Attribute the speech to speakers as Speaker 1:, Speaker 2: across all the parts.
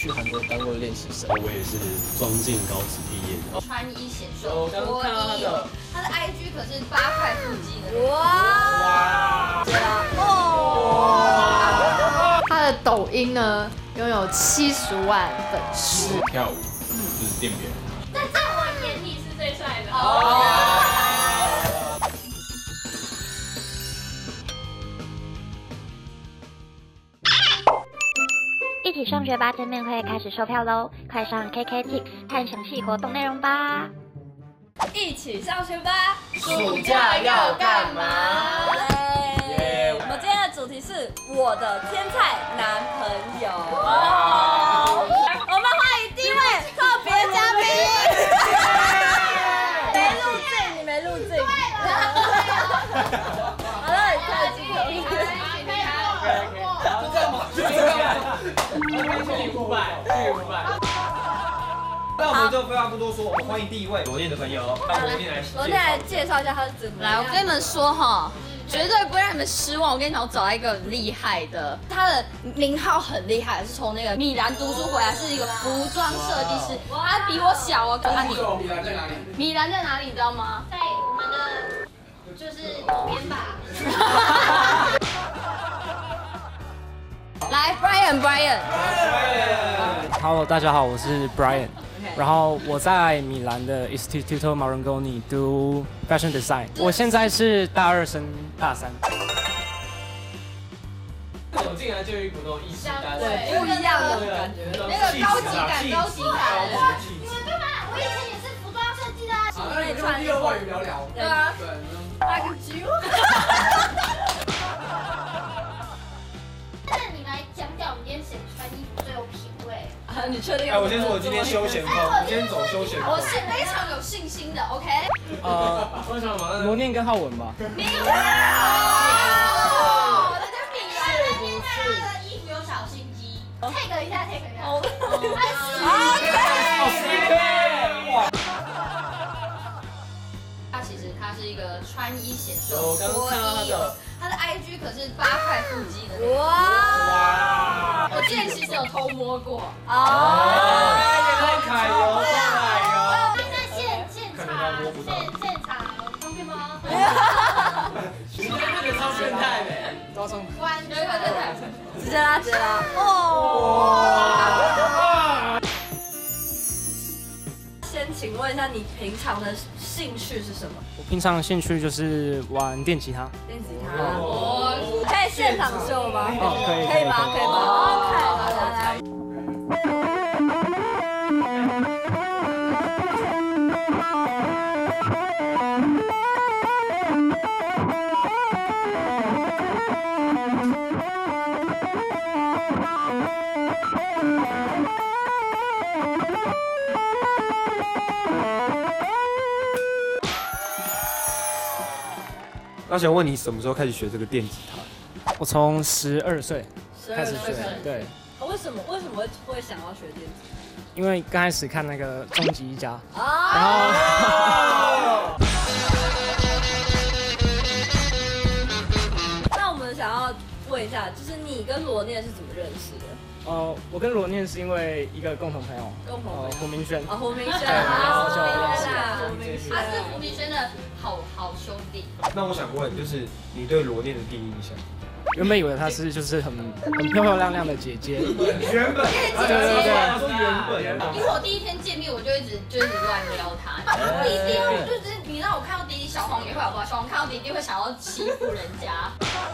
Speaker 1: 去韩国当过练习生。
Speaker 2: 我也是装进高职毕业的。
Speaker 3: 穿衣显瘦，脱衣有，他的 IG 可是8块腹肌的。哇！
Speaker 4: 他的抖音呢拥有70万粉丝。
Speaker 2: 跳舞就是电别人。
Speaker 3: 在我眼里是最帅的。
Speaker 5: 一起上学吧见面会开始售票喽！快上 KKTIX 看详细活动内容吧。
Speaker 3: 一起上学吧，
Speaker 1: 暑假要干嘛？
Speaker 3: 我们今天的主题是我的天菜男朋友。我们欢迎第一位特别嘉宾。没录镜，你没录镜。好了，你看镜头。
Speaker 1: 就这样吗？去500。
Speaker 6: 那我们就废话不多说，我们欢迎第一位罗念的朋友，让罗念来
Speaker 3: 介绍一下他是怎么
Speaker 4: 来，我跟你们说哈，绝对不会让你们失望。我跟你讲，我找到一个很厉害的，他的名号很厉害，是从那个米兰读书回来，是一个服装设计师。他比我小哦，啊你
Speaker 1: 米兰在哪里？
Speaker 4: 米兰在哪里？你知道吗？
Speaker 3: 在我们的就是左边吧。
Speaker 4: 来 ，Brian。
Speaker 7: Hello， 大家好，我是 Brian。然后我在米兰的 Istituto Marangoni 读 Fashion Design。我现在是大2升大3。
Speaker 1: 走进来就有一股那种意识，
Speaker 3: 对，不一样的感觉，
Speaker 4: 那个高级感。
Speaker 3: 你们对吗？我以前也是服装设计的。
Speaker 1: 好，那你跟第二话语聊聊。
Speaker 3: 对啊。那个猪。那你来讲讲我们今天谁穿衣服最有品味？你确定？
Speaker 6: 我先说，我今天休闲风，我今天走休闲风。
Speaker 4: 我是非常有信心的 ，OK。
Speaker 1: 为什么？
Speaker 7: 罗念跟浩文吧。
Speaker 4: 米兰，
Speaker 3: 衣服有小心机 ，take 一下。
Speaker 4: 他是一个穿衣显瘦，
Speaker 1: 我刚看到
Speaker 4: 他的 IG 可是8块腹肌的。哇！我之前其实有偷摸过。
Speaker 6: 太揩油。
Speaker 3: 那现场方便吗？
Speaker 1: 今天这个超变态的，
Speaker 7: 招生。
Speaker 4: 对，
Speaker 3: 直接拉。先请问一下，你平常的兴趣是什么？
Speaker 7: 我平常兴趣就是玩电吉他。
Speaker 3: 电吉他。可以现场秀吗？
Speaker 7: 可以。
Speaker 3: 可以吗？OK，来。
Speaker 6: 那想问你什么时候开始学这个电吉他？
Speaker 7: 我从12岁开始学，对。
Speaker 3: 为什么会想要学电吉他？
Speaker 7: 因为刚开始看那个终极一家，然后。
Speaker 3: 那我们想要问一下，就是你跟罗念是怎么认识的？
Speaker 7: 我跟罗念是因为一个共同朋友，胡明轩。
Speaker 3: 胡明轩，
Speaker 4: 他是胡明轩的好兄弟。
Speaker 6: 那我想问，就是你对罗念的第一印象？
Speaker 7: 原本以为她是就是很漂漂亮亮的姐姐。
Speaker 6: 原本。
Speaker 7: 对。
Speaker 6: 他说原本。
Speaker 4: 因为我第一天见面，我就一直乱撩他。弟弟就是你让我看到弟弟，小黄也会好不好？小黄看到弟弟会想要欺负人家。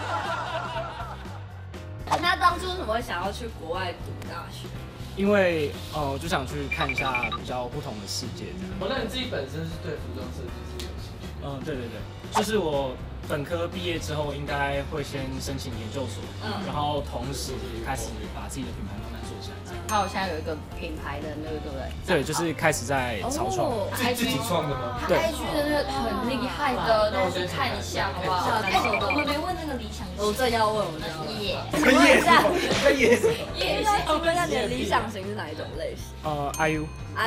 Speaker 3: 那当初为什么会想要去国外读大学？
Speaker 7: 因为我就想去看一下比较不同的世界这样。
Speaker 1: 那你自己本身是对服装设计是有兴趣？
Speaker 7: 对，就是我本科毕业之后应该会先申请研究所，然后同时开始把自己的品牌慢慢做起来。
Speaker 4: 还有现在有一个品牌的那个，对不对？
Speaker 7: 对，就是开始在草创。
Speaker 6: 自己创的吗？
Speaker 4: 对。IG 的那个很厉害的，那我去看一下好不好？我们没问那个理想型。
Speaker 3: 我正要问，
Speaker 4: 耶。
Speaker 6: 跟叶什么？
Speaker 3: 请问一下你的理想型是哪一种类型
Speaker 7: ？IU。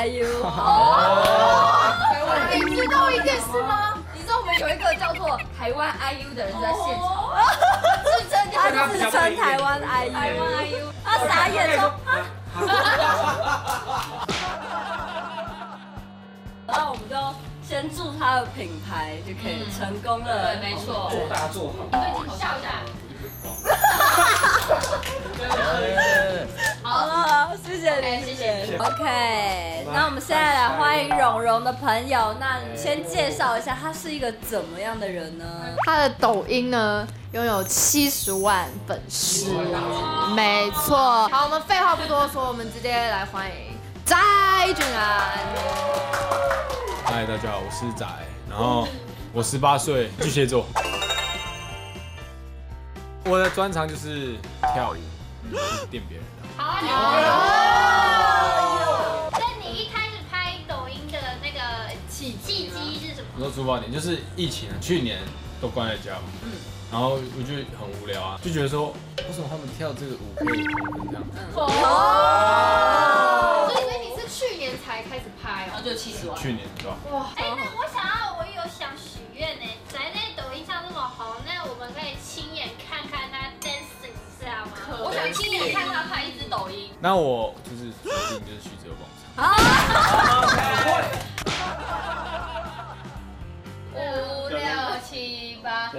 Speaker 4: 你知道一件事吗？你知道我们有一个叫做台湾 IU 的人在现场，
Speaker 3: 他自称台湾 IU，他傻眼说先祝他的品牌就可以成功了。
Speaker 4: 对，没错。
Speaker 6: 做大做好。
Speaker 4: 对镜头笑一下。
Speaker 3: 好了，谢谢你，谢谢。OK， 那我们现在来欢迎蓉蓉的朋友。那你先介绍一下，他是一个怎么样的人呢？
Speaker 8: 他的抖音呢拥有70万粉丝，没错。好，我们废话不多说，我们直接来欢迎翟俊安。
Speaker 2: 嗨，大家好，我是仔，然后我18岁，巨蟹座。我的专长就是跳舞，就是电别人的。
Speaker 9: 好啊，那你一开始拍抖音的那个契机是什么？
Speaker 2: 我说出发点就是疫情啊，去年都关在家嘛，然后我就很无聊啊，就觉得说为什么他们跳这个舞可以红成这样？
Speaker 8: 所以你是去年才开始拍哦，
Speaker 4: 就70万。
Speaker 2: 去年对吧？
Speaker 8: 哇，
Speaker 9: 那我有想许愿呢，在抖音上这么红，那我们可以亲眼看看他 dancing 一下吗？
Speaker 4: 我想亲眼看他拍一支抖音。
Speaker 2: 那我就是决定就是徐哲广场。
Speaker 3: 好。
Speaker 4: 5、6、7、8。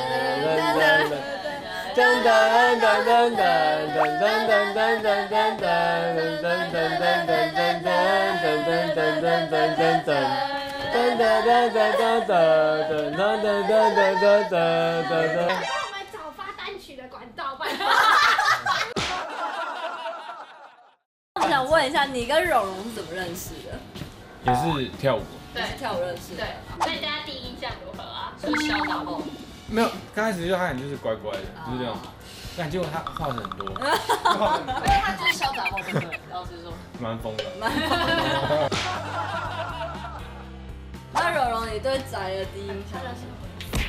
Speaker 9: 我们找发单曲的管道办法。
Speaker 3: 我想问一下，你跟蓉蓉是怎么认识的？
Speaker 2: 也是跳舞。
Speaker 3: 对，是跳舞认识的。
Speaker 9: 对，那大家第一印象如何啊？
Speaker 4: 是小打爆。
Speaker 2: 没有，刚开始就他很就是乖乖的，就是这样。但结果他话很多，
Speaker 4: 因为他就是小打爆，真的，老实说。
Speaker 2: 蛮疯的。
Speaker 3: 那蓉蓉，你对翟的第一印象是什么？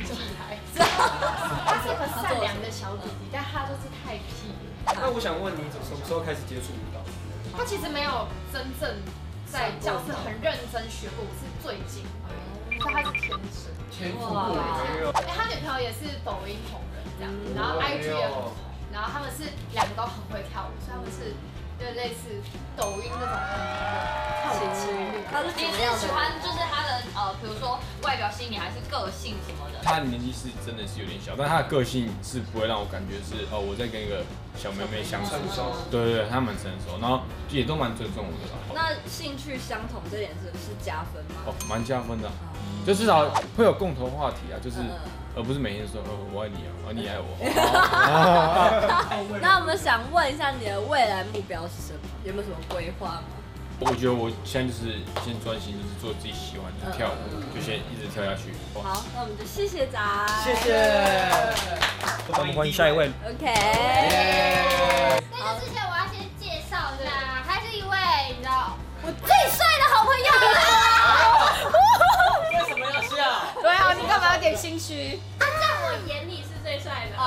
Speaker 8: 他是个善良的小弟弟，但他就是太屁了。
Speaker 6: 那我想问你，什么时候开始接触舞蹈？
Speaker 8: 他其实没有真正在教室很认真学过，是最近而已，所以他是天生。
Speaker 6: 天赋不没有。
Speaker 8: 他女朋友也是抖音红人这样子，然后 IG 也很红，然后他们是两个都很会跳舞，所以他们是就类似抖音那种跳舞情侣。
Speaker 3: 他是
Speaker 4: 你是喜欢就是他的比如说外表吸引你，还是个性什么的？
Speaker 2: 他的年纪是真的是有点小，但他的个性是不会让我感觉是我在跟一个小妹妹相处。对对对，他蛮成熟，然后也都蛮尊重我的啦。
Speaker 3: 那兴趣相同这点是加分吗？
Speaker 2: 哦，蛮加分的，就至少会有共同话题啊，就是而不是每天说我爱你啊，你爱我。
Speaker 3: 那我们想问一下你的未来目标是什么？有没有什么规划吗？
Speaker 2: 我觉得我现在就是先专心，就是做自己喜欢的跳舞，就先一直跳下去。
Speaker 3: 好，那我们就谢谢翟，
Speaker 6: 谢谢。我们欢迎下一位。
Speaker 3: OK。
Speaker 9: 那之前我要先介绍一下，他是一位你知道我最帅的好朋友。
Speaker 1: 为什么要笑？
Speaker 8: 对啊，你干嘛有点心虚？
Speaker 9: 他在我眼里是最帅的。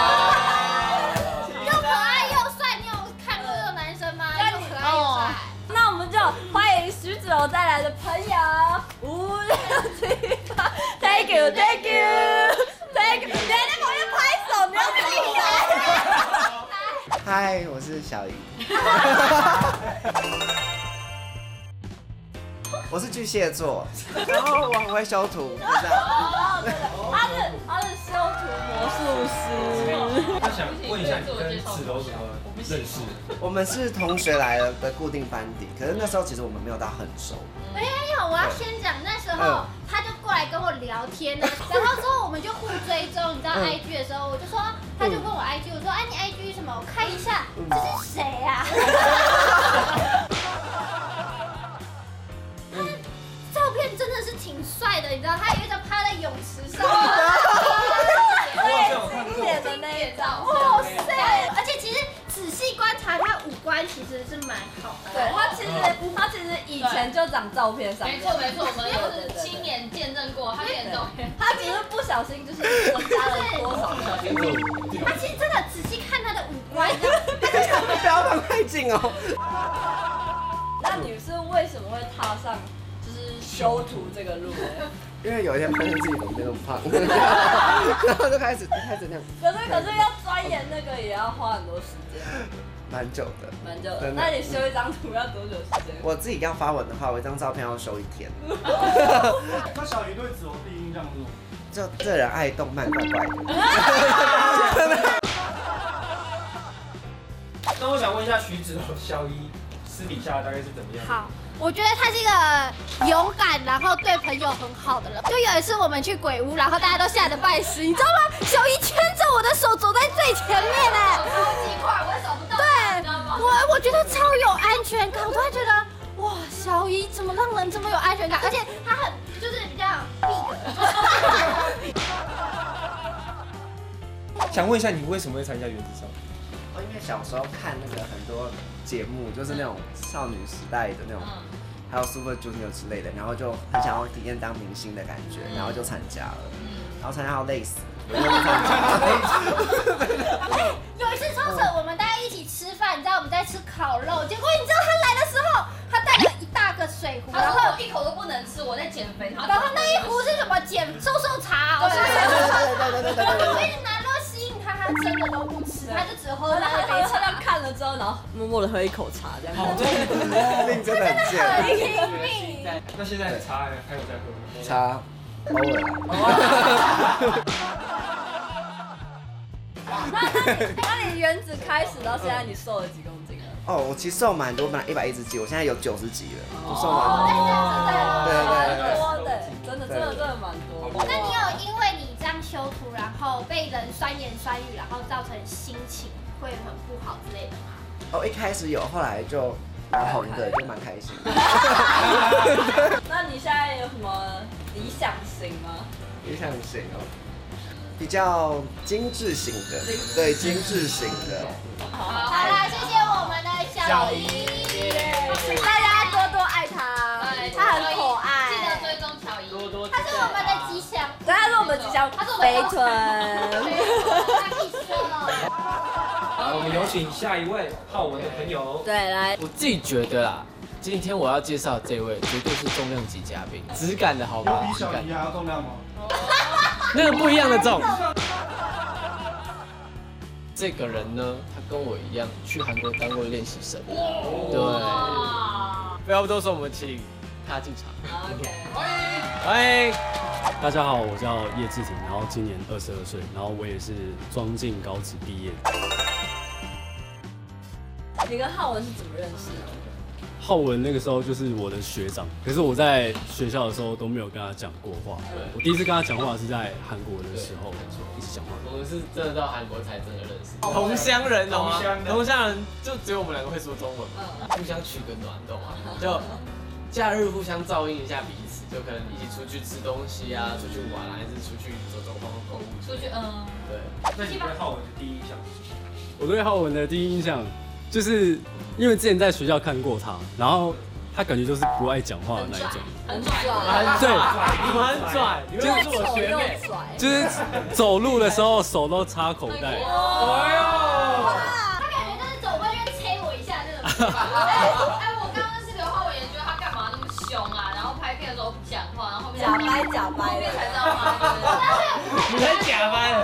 Speaker 9: 又可爱又帅，你有看过这种男生吗？又可爱又帅。
Speaker 3: 那我们就欢迎徐子柔带来的朋友5、6、7、8 ，Thank you，Thank you，Thank you， 你在旁边拍手，你要自己来。
Speaker 10: 嗨，我是小姨。我是巨蟹座，然后我很会修图，就这样。
Speaker 3: 他是修图魔术师。
Speaker 6: 那想问一下，你跟子柔怎么认识？
Speaker 10: 我们是同学来了的固定班底，可是那时候其实我们没有到很熟。
Speaker 9: 没有，我要先讲，那时候他就过来跟我聊天呢，然后之后我们就互追踪，你知道 IG 的时候，我就说，他就问我 IG， 我说，哎，你 IG 什么？我看一下，这是谁呀？照片真的是挺帅的，你知道，他有一张趴在泳池上，
Speaker 3: 经典的那一张，
Speaker 9: 哇塞！而且其实仔细观察，他五官其实是蛮好的。
Speaker 3: 对他其实以前就长照片上面。
Speaker 4: 没错，我们都是亲眼见证过他演照片。
Speaker 3: 他只是不小心就是增加了多少小心机。
Speaker 9: 他其实真的仔细看他的五官，
Speaker 10: 不要放太近哦。
Speaker 3: 那你是为什么会踏上就是修图这个路呢？
Speaker 10: 因为有一天发现自己怎么变那么胖，然后就开始那样。
Speaker 3: 可是要钻研那个也要花很多时间。
Speaker 10: 蛮久的。
Speaker 3: 蛮久的。
Speaker 10: 真的
Speaker 3: 那你修一张图要多久时间？
Speaker 10: 我自己要发文的话，我一张照片要修1天。
Speaker 11: 那小鱼对子柔第一印象是什么？
Speaker 10: 就这人爱动漫，怪怪的。
Speaker 6: 那我想问一下徐子柔小姨私底下大概是怎么样？
Speaker 9: 好，我觉得他是一个勇敢，然后对朋友很好的人。就有一次我们去鬼屋，然后大家都吓得半死，你知道吗？小姨牵着我的手走在最前面哎，
Speaker 4: 超级快，我也找不到。
Speaker 9: 对，我觉得超有安全感，我突然觉得哇，小姨怎么让人这么有安全感？而且她很就是比较屁的。
Speaker 6: 想问一下，你为什么会参加原子少年？
Speaker 10: 因为小时候看那个很多节目，就是那种少女时代的那种，还有 Super Junior 之类的，然后就很想要体验当明星的感觉，然后就参加了，然后参加到累死，我就不参加。
Speaker 9: 有一次超扯，我们大家一起吃饭，你知道我们在吃烤肉，结果你知道他来的时候，他带了一大个水壶，
Speaker 4: 然后我一口都不能吃，我在减肥。
Speaker 9: 然后那一壶是什么瘦茶哦，
Speaker 10: 对。
Speaker 9: 我一直拿热吸引他，他真的都不吃，他就只喝那一杯茶。
Speaker 3: 这样看了之后，然后默默的喝一口茶，这样。
Speaker 10: 好命真的很贱。
Speaker 9: 拼命。
Speaker 6: 那现在茶还有在喝吗？
Speaker 10: 茶偶尔。
Speaker 3: 那你原子开始到现在，你瘦了几公斤了？
Speaker 10: 哦，我其实瘦蛮多，本来110几，我现在有90几了，我瘦蛮多。
Speaker 3: 蛮多的，真的蛮多。
Speaker 9: 那你有因为你这样修图，然后被人酸言酸语，然后造成心情会很不好之类的吗？
Speaker 10: 哦，一开始有，后来就蛮红的，就蛮开心的。
Speaker 3: 那你现在有什么理想型吗？
Speaker 10: 理想型哦，比较精致型的，对，精致型的。
Speaker 9: 好啦，谢谢我们的小姨，
Speaker 3: 请大家多多爱她，她很可爱。
Speaker 4: 记得追踪小姨，
Speaker 9: 她是我们的吉祥，
Speaker 3: 对，她是我们吉祥肥臀。
Speaker 9: 她可以说了。
Speaker 6: 好，我们有请下一位浩文的朋友。
Speaker 3: 对，来，
Speaker 1: 我自己觉得啦，今天我要介绍这位绝对是重量级嘉宾，质感的好吗？
Speaker 11: 有比小姨还要重量吗？
Speaker 1: 那个不一样的重。这个人呢，他跟我一样去韩国当过练习生。对，废话不多说，我们请他进场。
Speaker 3: OK，
Speaker 1: 欢迎。
Speaker 12: 大家好，我叫叶志廷，然后今年22岁，然后我也是庄敬高职毕业。
Speaker 3: 你跟浩文是怎么认识的？
Speaker 12: 浩文那个时候就是我的学长，可是我在学校的时候都没有跟他讲过话。我第一次跟他讲话是在韩国的时候一起讲话。
Speaker 1: 我们是真的到韩国才真的认识，同乡人懂吗？同乡人就只有我们2个会说中文嘛，互相取个暖，懂吗？就假日互相照应一下彼此，就可能一起出去吃东西啊，出去玩啊，还是出去走走逛逛购物。
Speaker 4: 出去
Speaker 1: 对。
Speaker 6: 那你对浩文的第一印象是什么？
Speaker 12: 我对浩文的第一印象就是因为之前在学校看过他，然后他感觉就是不爱讲话的那一种。
Speaker 3: 很拽，
Speaker 12: 对，
Speaker 1: 很拽，
Speaker 3: 就是我学妹，
Speaker 12: 就是走路的时候手都插口袋。
Speaker 1: 哎呦！
Speaker 9: 他感觉就是走过去催我一下那种。
Speaker 4: 哎，我刚刚认识刘浩文也觉得他干嘛那么凶啊，然后拍片的时候不讲话，然后后面
Speaker 3: 假掰，
Speaker 4: 后面才知道吗？
Speaker 1: 你才假掰。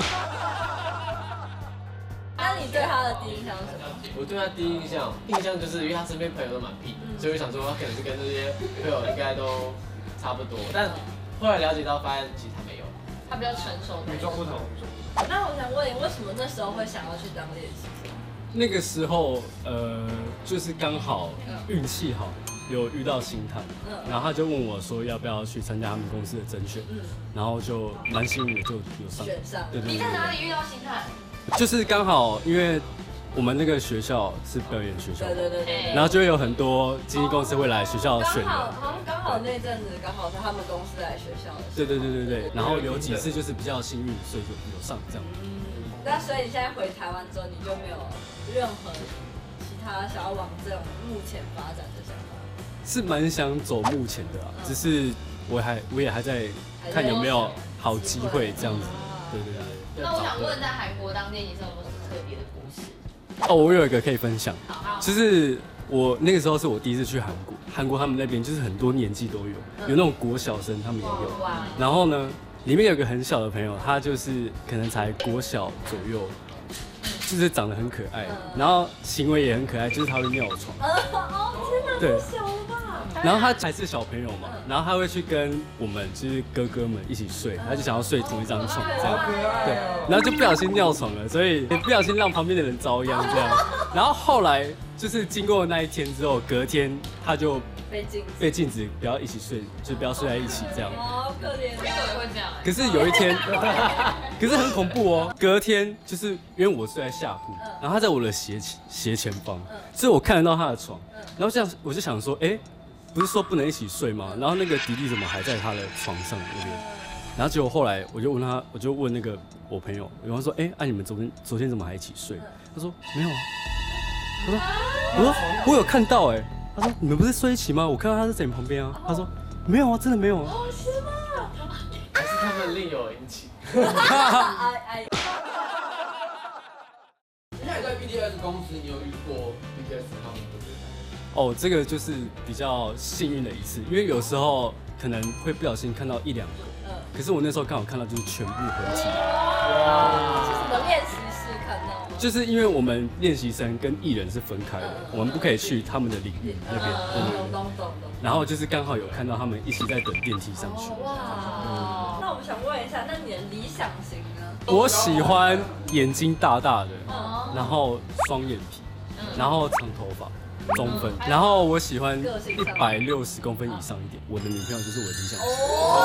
Speaker 3: 那你对他的第一印象是什么？
Speaker 1: 我对他第一印象就是因为他身边朋友都蛮屁的，所以我想说他可能是跟这些朋友应该都差不多，但后来了解到发现其实他没有，
Speaker 4: 他比较成熟。
Speaker 6: 与众不同。
Speaker 3: 那我想问你，为什么那时候会想要去当练习生？
Speaker 12: 那个时候就是刚好运气好，有遇到星探，然后他就问我说要不要去参加他们公司的甄选，然后就蛮幸运的就有上。
Speaker 3: 选上。
Speaker 12: 对。
Speaker 4: 你在哪里遇到星探？
Speaker 12: 就是刚好因为我们那个学校是表演学校，
Speaker 3: 对，
Speaker 12: 然后就会有很多经纪公司会来学校选人。
Speaker 3: 刚好那阵子刚好是他们公司来学校的。
Speaker 12: 对，然后有几次就是比较幸运，所以就有上这样。
Speaker 3: 那所以你现在回台湾之后，你就没有任何其他想要往这种目前发展的想法？
Speaker 12: 是蛮想走目前的啊，只是我也还在看有没有好机会这样子。对。
Speaker 4: 那我想问，在韩国当练习生有没有什么特别的故事？
Speaker 12: 哦，我有一个可以分享，就是我那个时候是我第一次去韩国，韩国他们那边就是很多年纪都有那种国小生，他们也有。然后呢，里面有个很小的朋友，他就是可能才国小左右， 就是长得很可爱，然后行为也很可爱，就是他会尿床。对，然后他还是小朋友嘛，然后他会去跟我们就是哥哥们一起睡，他就想要睡同一张床这样，对，然后就不小心尿床了，所以也不小心让旁边的人遭殃这样。然后后来就是经过那一天之后，隔天他就被禁止不要一起睡，就不要睡在一起这样。
Speaker 3: 好可怜，
Speaker 4: 怎么会这样？
Speaker 12: 可是有一天，可是很恐怖哦。隔天就是因为我睡在下铺，然后他在我的斜前方，所以我看得到他的床。然后我就想说，哎，不是说不能一起睡吗？然后那个弟弟怎么还在他的床上那边？然后结果后来我就问那个我朋友，我说，哎，你们昨天怎么还一起睡？他说没有啊。我说我有看到哎。他说你们不是睡一起吗？我看到他是在你旁边啊。他说没有啊，真的没有啊。
Speaker 3: 是吗？
Speaker 1: 还是他们另有隐情？
Speaker 13: 那你在 BTS 公司，你有遇过 BTS 他们的？
Speaker 12: 哦，这个就是比较幸运的一次，因为有时候可能会不小心看到1、2个，可是我那时候刚好看到就是全部合体。
Speaker 3: 是什么练习室看到？
Speaker 12: 就是因为我们练习生跟艺人是分开的，我们不可以去他们的领域那边。
Speaker 3: 懂。
Speaker 12: 然后就是刚好有看到他们一起在等电梯上去。
Speaker 3: 哇，那我们想问一下，那你的理想型呢？
Speaker 12: 我喜欢眼睛大大的，然后双眼皮，然后长头发。中分，然后我喜欢160公分以上一点，我的女朋友就是我的理想型。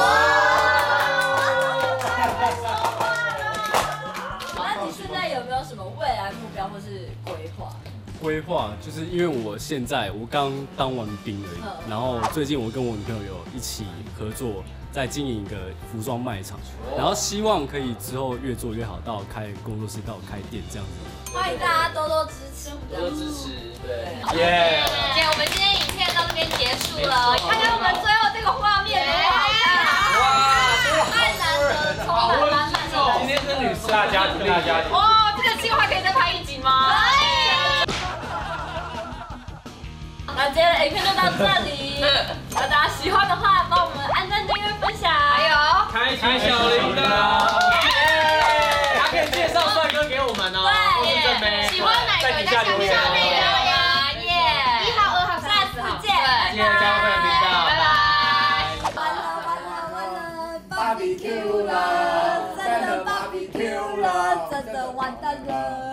Speaker 3: 那你现在有没有什么未来目标或是规划？
Speaker 12: 规划就是因为我刚当完兵而已，然后最近我跟我女朋友有一起合作，在经营一个服装卖场，然后希望可以之后越做越好，到开工作室，到开店这样子。
Speaker 3: 欢迎大家多多支持，
Speaker 1: 对，
Speaker 4: 耶！我们今天影片到这边结束了，看看我们最后这个画面多好看！哇，太难得，充满满满的。
Speaker 1: 今天是女士大家庭，
Speaker 4: 哇，这个计划可以再拍1集吗？
Speaker 3: 那今天的影片就到这里，如果大家喜欢的话，帮我们按赞、订阅、分享，还有
Speaker 1: 开小铃。